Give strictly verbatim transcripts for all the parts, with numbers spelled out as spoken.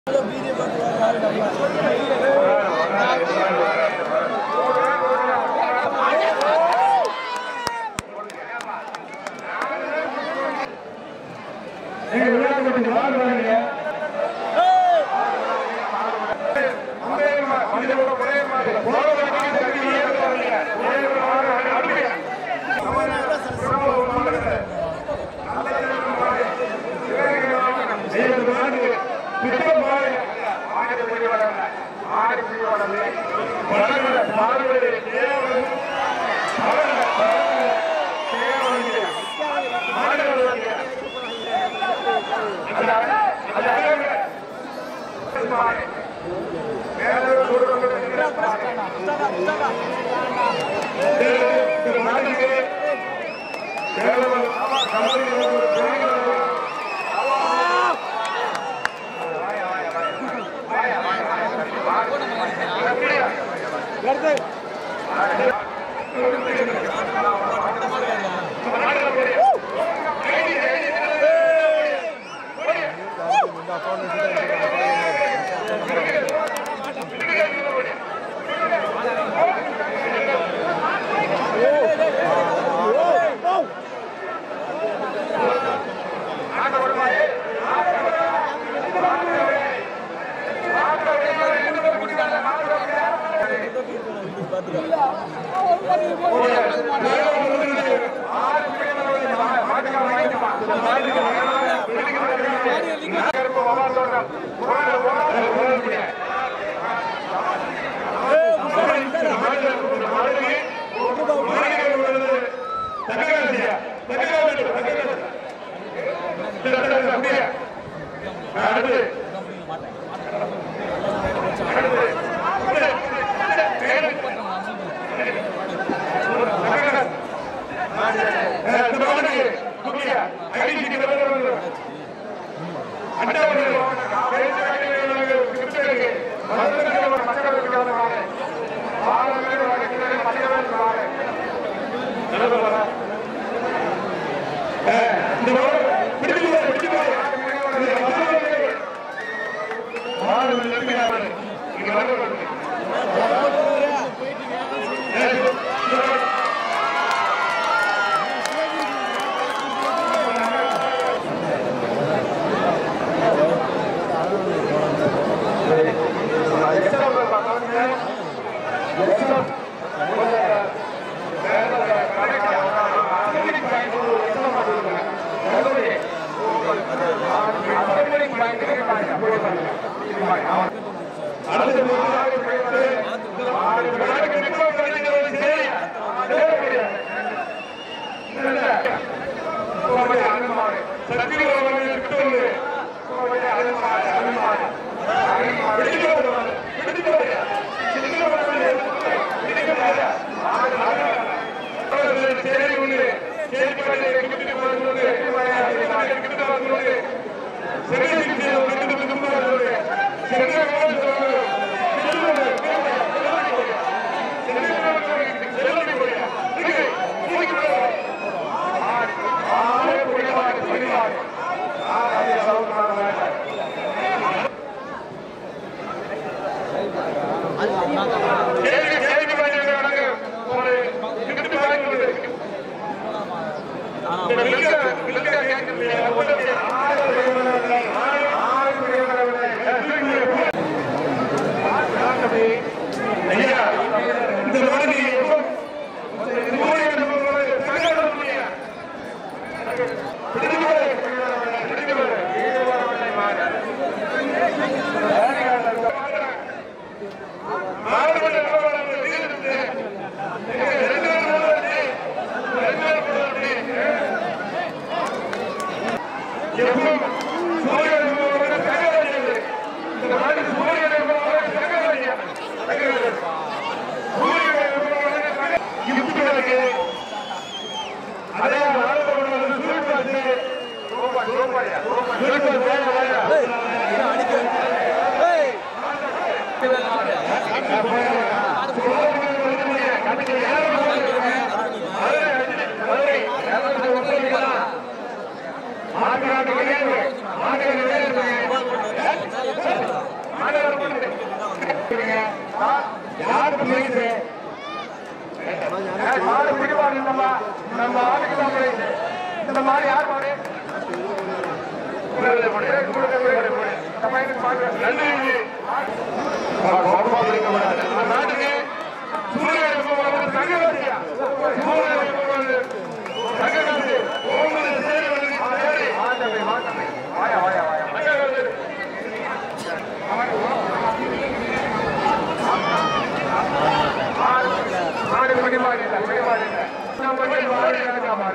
மாவட்ட யாருக்கு பிரைஸ் மாடு பிடிவாங்க நம்ம நம்ம ஆளுக்கு தான் பிரைஸ் இந்த மாதிரி யார் மாடு நாட்டுக்கு மாடு பிடிமாடி இல்லை பிடிமாடி இல்லை மாடு எனக்கா மாடு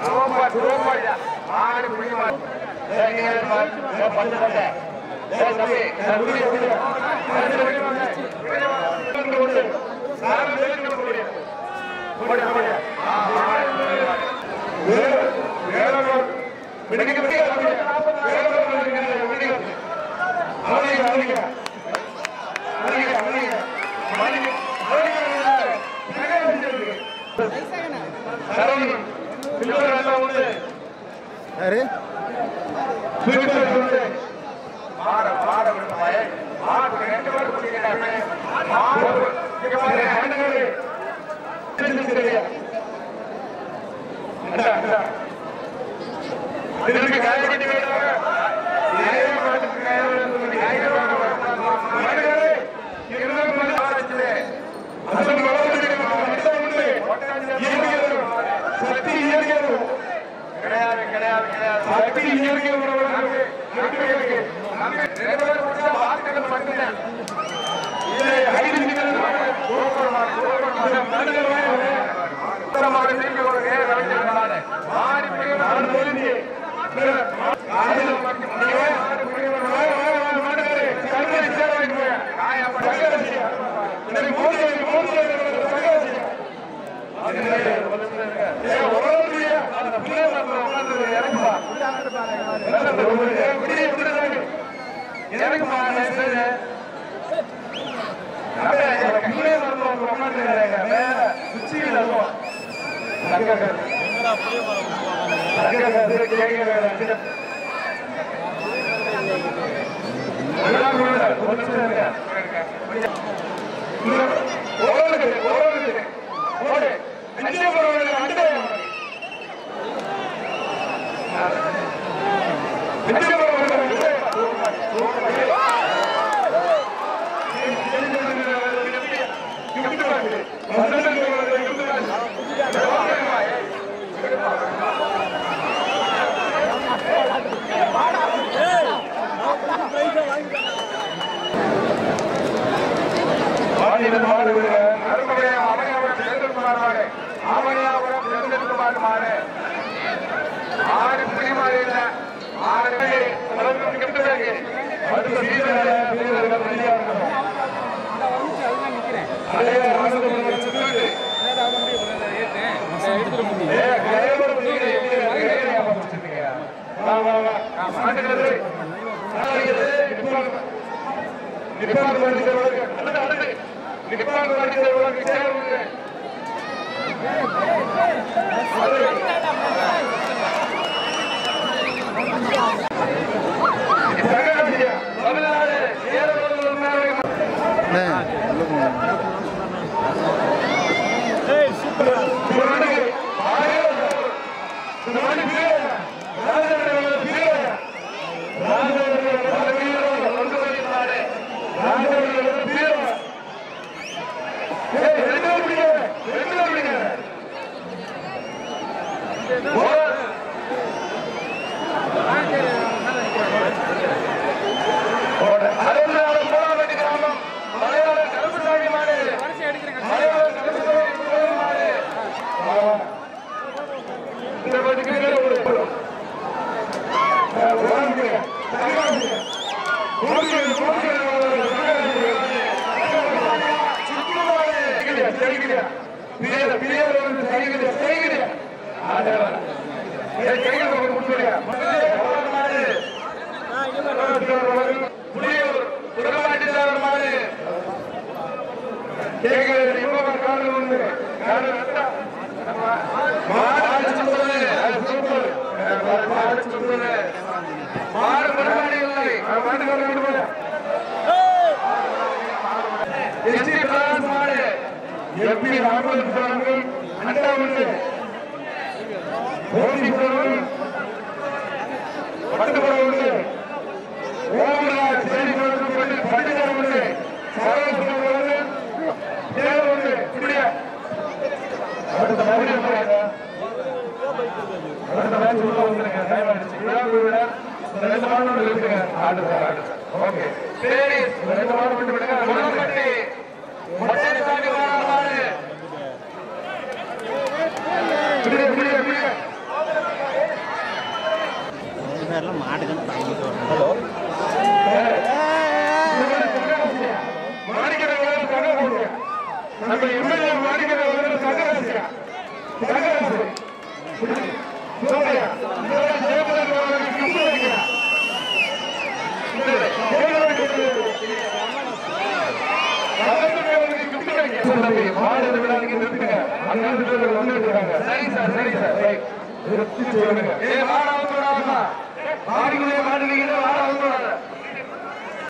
சூப்பர் சூப்பர் மாடு புடிமா ஏங்க பத்து பத்து ஏ தம்பி புடி புடி பத்து புடி வாங்க புடி வாங்க சார் வெளிய புடி புடி புடி வேற வேற விடுங்க விடுங்க வேற விடுங்க அவனிங்க அவனிங்க அவனிங்க அவனிங்க அவனிங்க சரவணன் பில்லர் எல்லாம் உண்டு யாரு பில்லர் உண்டு மாட மாட விடுவாயே மாட ரெண்டு பேர் குடிக்கிறாங்க மாட இங்க பாரு ஹேண்டலே தெரியுது அடடா அடடா இதுக்கு காயப்பட்டி வேணும் ஏய் மாட்டு காயப்பட்டி காயப்பட்டி மாடலே இருநூறு மணி ஆச்சுலே அசல் மலர்ந்து உண்டு சக்தி இயற்கையது கிடையாது கிடையாது கிடையாது சக்தி இயற்கை உறவுகளுக்கு நம்பிக்கைக்கு நம்பி ரெகுலர் முடிச்சா வார்த்தைகள் மட்டும்தான் இது ஐந்து நிமிடம் சூப்பர் சூப்பர் நடுகள் உத்தரமாக நீங்க ஒரு நேர ரவிச்சந்திரனாலே மாறி போய் நான் சொல்லி ஆயிரம் மட்டும் மாறி போய் மாடுகளே கருணை சேர வைக்க காயப்பட்ட சங்கரசியா இந்த மூணு மூணு சங்கரசியா ஏ ஒருவருடைய அந்த பிள்ளை நம்ம உட்கார்ந்து இறங்குமா விடிய விடுறாங்க இறங்குமா நெஞ்சு அப்படியே பிள்ளை நம்ம உட்கார்ந்து மேல உச்சியில் இருக்கும் சங்ககர் சங்ககர் கேட்க வேண்டாம் எல்லாம் ஒரு நிமிஷம் ஓடுது ஓடுது ஓடு அஞ்சு போடுறது அஞ்சு அஞ்சு போடுறது ஆறு புலி மாறி இல்ல ஆறு Come on. பேர்லாம் மாட்டுக்கு தாங்கிட்டு வரும். ஹலோ மாணிக்க நம்ம எம்எல்ஏ மாணிக்க சங்கராசியா சங்கராசி சரி சார் சரி சார் மாடுகளே மாடுகளே வாழ